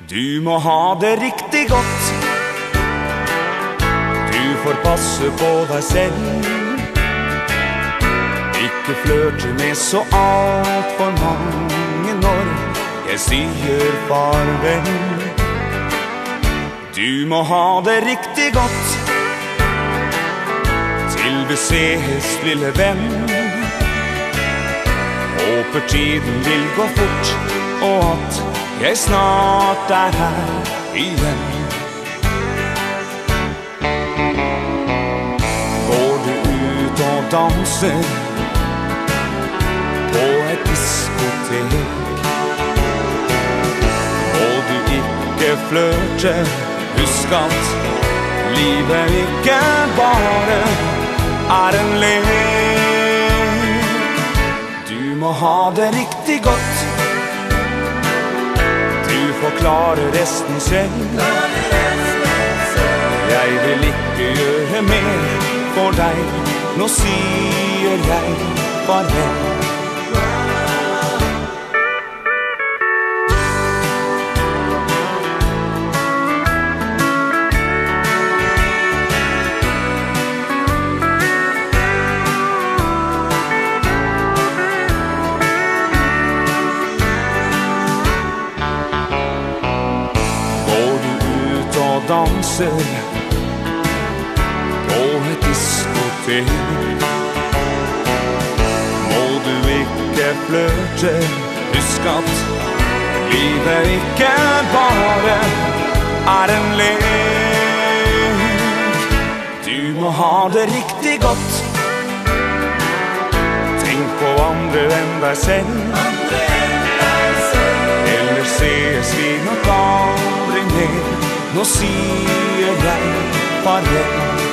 Du må ha det riktig godt. Du får passe på deg selv. Ikke flørte med så alt for mange når jeg sier farvel. Du må ha det riktig godt. Til vi ses, lille venn. Håper tiden vil gå fort, og at jeg snart her igjen. Går du ut og danser på et diskotek, og du ikke flørte, husk at livet ikke bare en lek. Du må ha det riktig godt. Du får klare resten selv. Jeg vil ikke gjøre mer for deg. Nå sier jeg farvel. Danser på et diskotek, må du ikke flørte, husk at livet ikke bare en lek. Du må ha det riktig godt. Tenk på andre enn deg selv. Ellers ses vi nok aldri mer. Nå sier jeg farvel.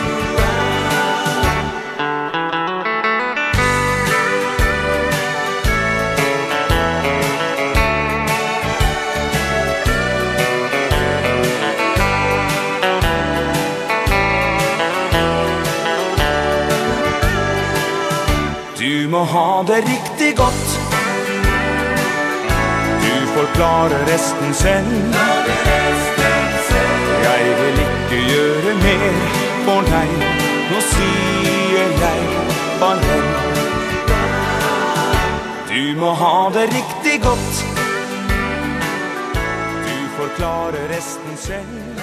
Du må ha det riktig godt. Du får klare resten selv. Jeg vil ikke gjøre mer for deg. Nå sier jeg farvel. Du må ha det riktig godt. Du får klare resten selv.